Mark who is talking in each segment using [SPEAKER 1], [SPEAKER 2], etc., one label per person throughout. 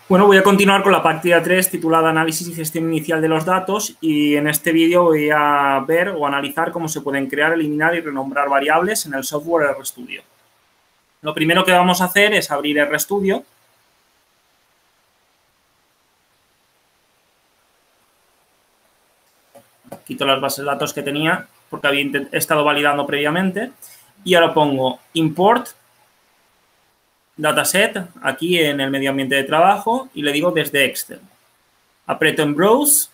[SPEAKER 1] Bueno, voy a continuar con la partida 3 titulada Análisis y gestión inicial de los datos, y en este vídeo voy a ver o analizar cómo se pueden crear, eliminar y renombrar variables en el software RStudio. Lo primero que vamos a hacer es abrir RStudio. Quito las bases de datos que tenía porque había estado validando previamente. Y ahora pongo import dataset aquí en el medio ambiente de trabajo y le digo desde Excel. Aprieto en Browse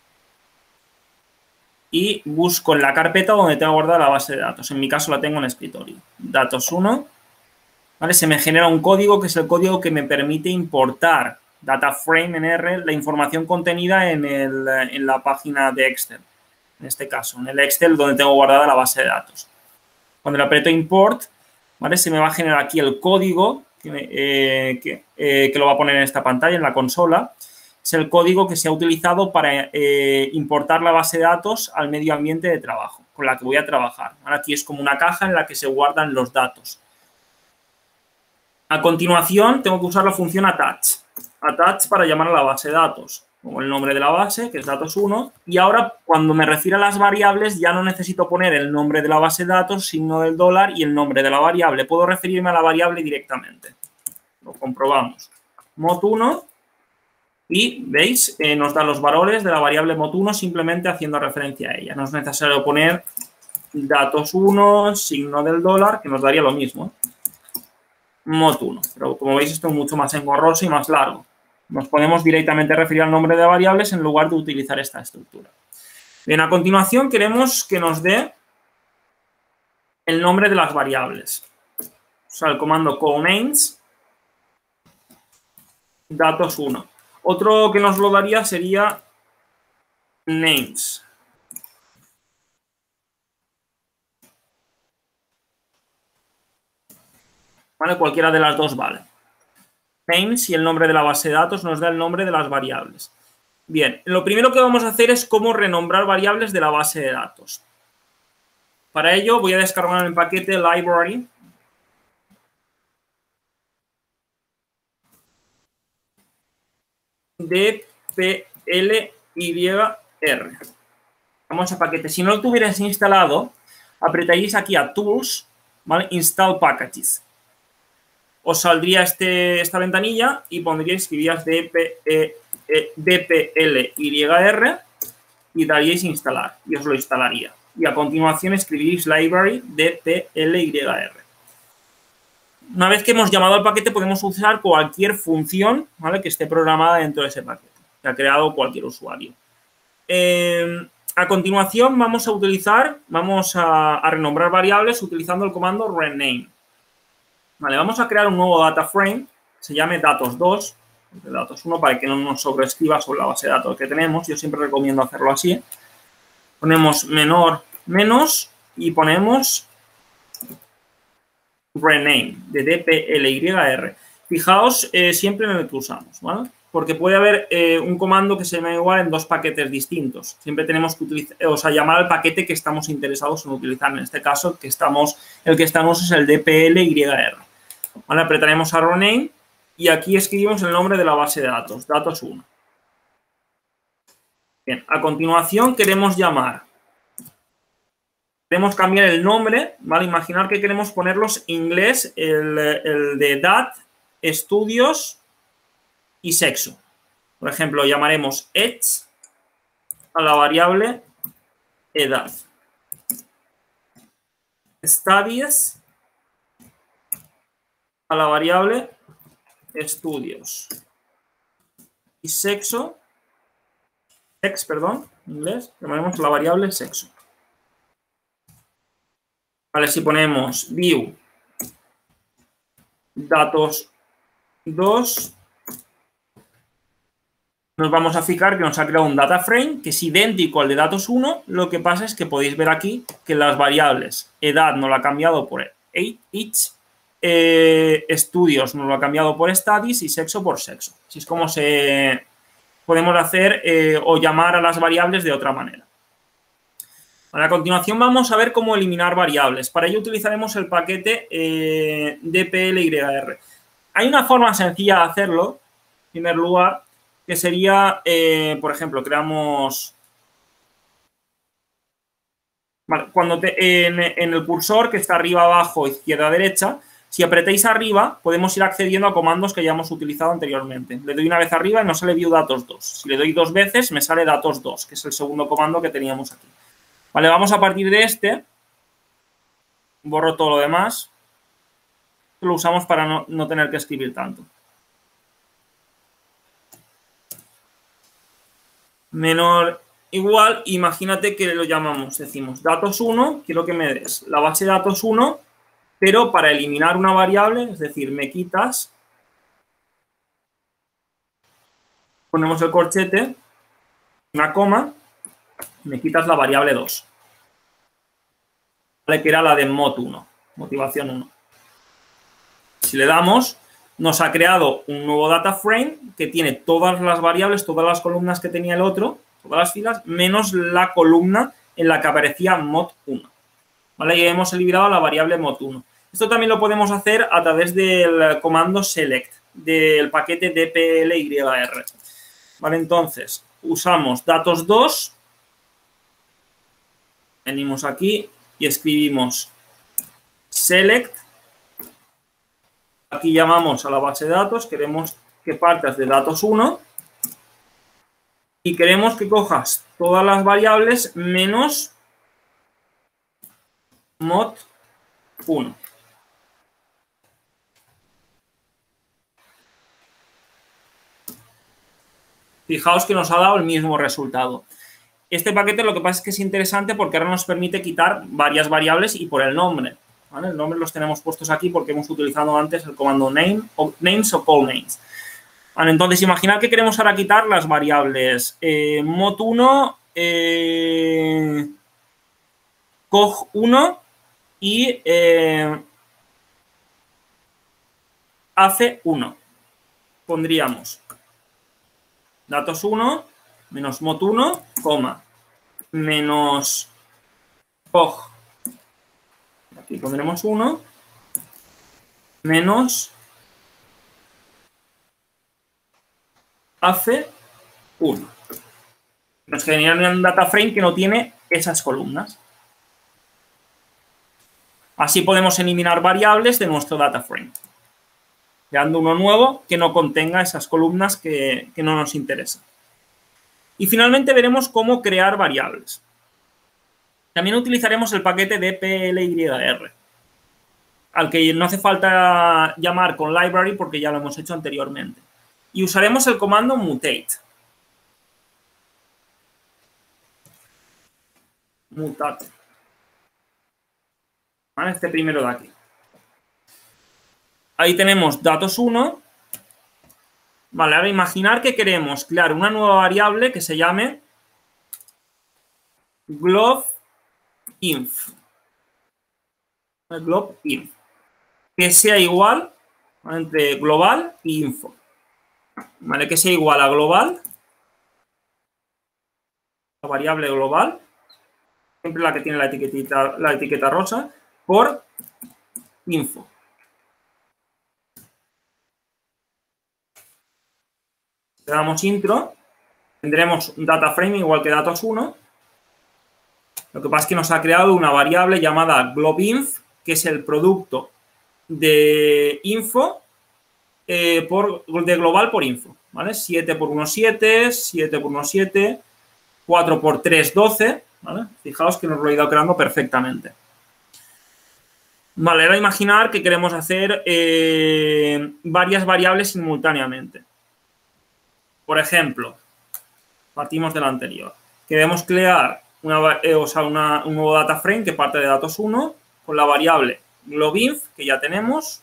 [SPEAKER 1] y busco en la carpeta donde tengo guardada la base de datos. En mi caso la tengo en escritorio. Datos 1. ¿Vale? Se me genera un código que es el código que me permite importar DataFrame en R, la información contenida en la página de Excel. En este caso, en el Excel donde tengo guardada la base de datos. Cuando le aprieto Import, ¿vale? Se me va a generar aquí el código que lo va a poner en esta pantalla, en la consola. Es el código que se ha utilizado para importar la base de datos al medio ambiente de trabajo, con la que voy a trabajar. Ahora aquí es como una caja en la que se guardan los datos. A continuación, tengo que usar la función attach. Attach para llamar a la base de datos. Pongo el nombre de la base, que es datos 1. Y ahora, cuando me refiero a las variables, ya no necesito poner el nombre de la base de datos, signo del dólar y el nombre de la variable. Puedo referirme a la variable directamente. Lo comprobamos. Mod1. Y, ¿veis? Nos da los valores de la variable mod1 simplemente haciendo referencia a ella. No es necesario poner datos 1, signo del dólar, que nos daría lo mismo. Mod1. Pero, como veis, esto es mucho más engorroso y más largo. Nos podemos directamente referir al nombre de variables en lugar de utilizar esta estructura. Bien, a continuación queremos que nos dé el nombre de las variables. O sea, el comando conames datos 1. Otro que nos lo daría sería names. ¿Vale? Cualquiera de las dos vale. Names y el nombre de la base de datos nos da el nombre de las variables. Bien, lo primero que vamos a hacer es cómo renombrar variables de la base de datos. Para ello voy a descargar el paquete library dplyr. Vamos a paquete. Si no lo tuvierais instalado, apretaréis aquí a Tools, ¿vale? Install Packages. Os saldría esta ventanilla y escribiríais dplyr y daríais instalar y os lo instalaría. Y a continuación escribiréis library dplyr. Una vez que hemos llamado al paquete podemos usar cualquier función, ¿vale? Que esté programada dentro de ese paquete, que ha creado cualquier usuario. A continuación vamos a renombrar variables utilizando el comando rename. Vale, vamos a crear un nuevo data frame, se llame datos2, datos 1, para que no nos sobreescriba sobre la base de datos que tenemos. Yo siempre recomiendo hacerlo así. Ponemos menor menos y ponemos rename de dplyr. Fijaos siempre en el que usamos, ¿vale? Porque puede haber un comando que se llama igual en dos paquetes distintos. Siempre tenemos que llamar al paquete que estamos interesados en utilizar. En este caso, el que está en uso es el dplyr. ¿Vale? Apretaremos a rename y aquí escribimos el nombre de la base de datos, datos 1. Bien, a continuación queremos cambiar el nombre, ¿vale? Imaginar que queremos ponerlos en inglés, el de edad, estudios y sexo. Por ejemplo, llamaremos age a la variable edad. Studies a la variable estudios. Y sexo, en inglés, llamaremos la variable sexo. Vale, si ponemos view datos 2, nos vamos a fijar que nos ha creado un data frame que es idéntico al de datos 1. Lo que pasa es que podéis ver aquí que las variables edad nos lo ha cambiado por age, estudios nos lo ha cambiado por studies y sexo por sexo. Así es como podemos hacer o llamar a las variables de otra manera. A continuación vamos a ver cómo eliminar variables. Para ello utilizaremos el paquete dplyr. Hay una forma sencilla de hacerlo, primer lugar, que sería, por ejemplo, creamos... Vale, cuando en el cursor que está arriba, abajo, izquierda, derecha, si apretáis arriba, podemos ir accediendo a comandos que ya hemos utilizado anteriormente. Le doy una vez arriba y nos sale view datos 2. Si le doy 2 veces, me sale datos 2, que es el segundo comando que teníamos aquí. Vale, vamos a partir de este. Borro todo lo demás. Lo usamos para no tener que escribir tanto. Menor igual, imagínate que lo llamamos, decimos datos 1, quiero que me des la base de datos 1, pero para eliminar una variable, es decir, me quitas, ponemos el corchete, una coma, me quitas la variable 2, ¿vale? Que era la de mod 1, motivación 1. Si le damos, nos ha creado un nuevo data frame que tiene todas las variables, todas las columnas que tenía el otro, todas las filas, menos la columna en la que aparecía mod 1. ¿Vale? Y hemos eliminado la variable mod 1. Esto también lo podemos hacer a través del comando select del paquete dplyr. ¿Vale? Entonces, usamos datos 2, venimos aquí y escribimos select. Aquí llamamos a la base de datos, queremos que partas de datos 1 y queremos que cojas todas las variables menos mod 1. Fijaos que nos ha dado el mismo resultado. Este paquete lo que pasa es que es interesante porque ahora nos permite quitar varias variables y por el nombre. ¿Vale? El nombre los tenemos puestos aquí porque hemos utilizado antes el comando names o call names. Vale, entonces, imaginad que queremos ahora quitar las variables mod1, cog1 y ace1. Pondríamos datos 1 menos mod 1, coma, menos cog. Aquí pondremos 1, menos ace1. Nos genera un data frame que no tiene esas columnas. Así podemos eliminar variables de nuestro data frame, creando uno nuevo que no contenga esas columnas que no nos interesan. Y finalmente veremos cómo crear variables. También utilizaremos el paquete dplyr, al que no hace falta llamar con library porque ya lo hemos hecho anteriormente. Y usaremos el comando mutate. Mutate. ¿Vale? Este primero de aquí. Ahí tenemos datos 1. Vale, ahora imaginar que queremos crear una nueva variable que se llame glob_inf. Glob_inf. Que sea igual, ¿vale?, entre global y info. ¿Vale? Que sea igual a global, la variable global, siempre la que tiene la etiqueta rosa, por info. Le damos intro, tendremos un data frame igual que datos 1. Lo que pasa es que nos ha creado una variable llamada glob_inf, que es el producto de info de global por info, ¿vale? 7 por 1, 7, 7 por 1, 7, 4 por 3, 12, ¿vale? Fijaos que nos lo he ido creando perfectamente. Vale, ahora imaginar que queremos hacer varias variables simultáneamente. Por ejemplo, partimos del anterior. Queremos crear un nuevo data frame que parte de datos 1 con la variable glob_inf, que ya tenemos.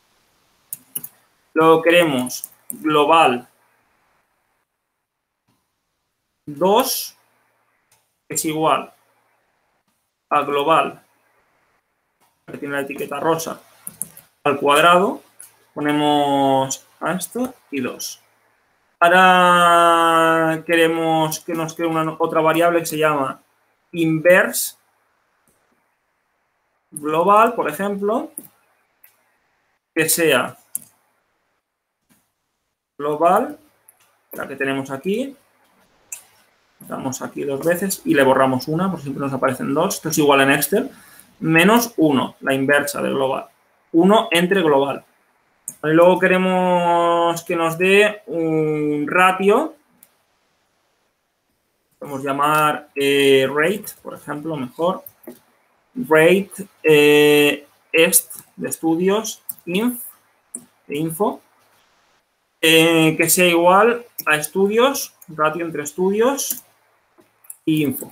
[SPEAKER 1] Luego queremos global 2, que es igual a global, que tiene la etiqueta rosa, al cuadrado. Ponemos a esto y 2. Ahora queremos que nos cree otra variable que se llama inverse global, por ejemplo, que sea global, la que tenemos aquí. Damos aquí 2 veces y le borramos una, por siempre nos aparecen 2. Esto es igual en Excel. Menos 1, la inversa de global. 1 entre global. Y luego queremos que nos dé un ratio. Podemos llamar rate, por ejemplo, mejor. Rate est de estudios, info, que sea igual a estudios, ratio entre estudios y info.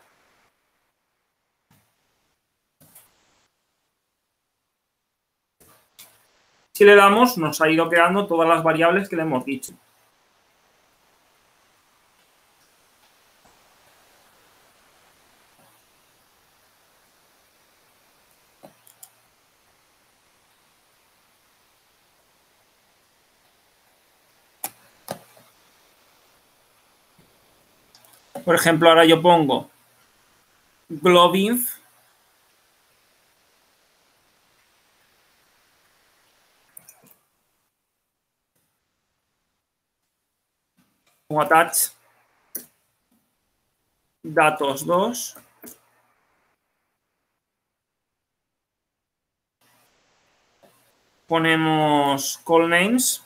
[SPEAKER 1] Si le damos, nos ha ido creando todas las variables que le hemos dicho. Por ejemplo, ahora yo pongo globinf como attach datos 2 ponemos call names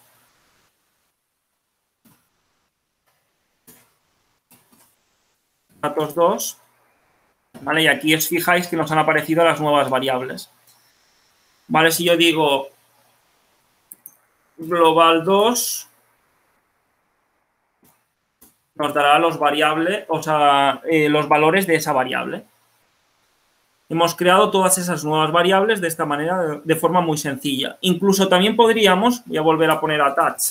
[SPEAKER 1] datos 2, ¿vale? Y aquí os fijáis que nos han aparecido las nuevas variables. ¿Vale? Si yo digo global 2, nos dará los variables, o sea, los valores de esa variable. Hemos creado todas esas nuevas variables de esta manera, de forma muy sencilla. Incluso también podríamos, voy a volver a poner attach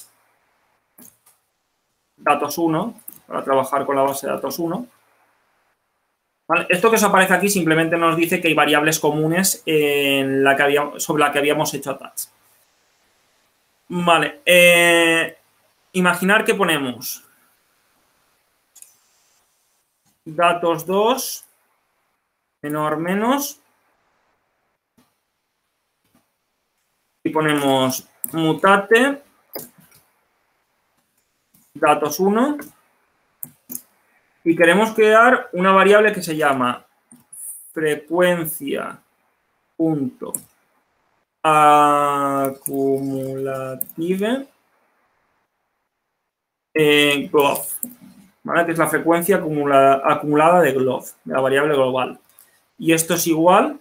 [SPEAKER 1] datos 1, para trabajar con la base de datos 1. ¿Vale? Esto que os aparece aquí simplemente nos dice que hay variables comunes sobre la que habíamos hecho attach. Vale, imaginar que ponemos datos 2 menor menos y ponemos mutate datos 1 y queremos crear una variable que se llama frecuencia punto acumulative glob, ¿vale? Que es la frecuencia acumulada de glob, de la variable global. Y esto es igual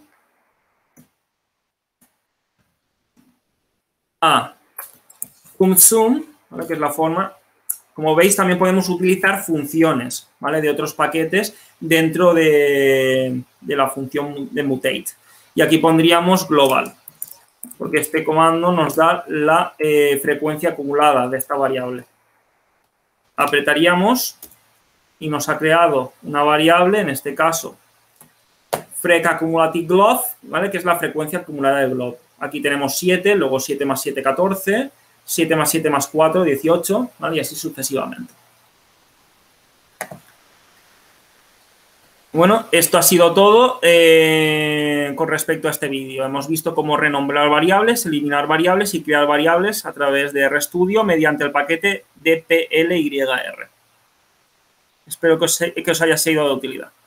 [SPEAKER 1] a sum, ¿vale? Que es la forma. Como veis, también podemos utilizar funciones, ¿vale? De otros paquetes dentro de la función de mutate. Y aquí pondríamos global, porque este comando nos da la frecuencia acumulada de esta variable. Apretaríamos y nos ha creado una variable, en este caso, frec accumulative glob, ¿vale? Que es la frecuencia acumulada de glob. Aquí tenemos 7, luego 7 más 7, 14, 7 más 7 más 4, 18, ¿vale? Y así sucesivamente. Bueno, esto ha sido todo con respecto a este vídeo. Hemos visto cómo renombrar variables, eliminar variables y crear variables a través de RStudio mediante el paquete dplyr. Espero que os haya sido de utilidad.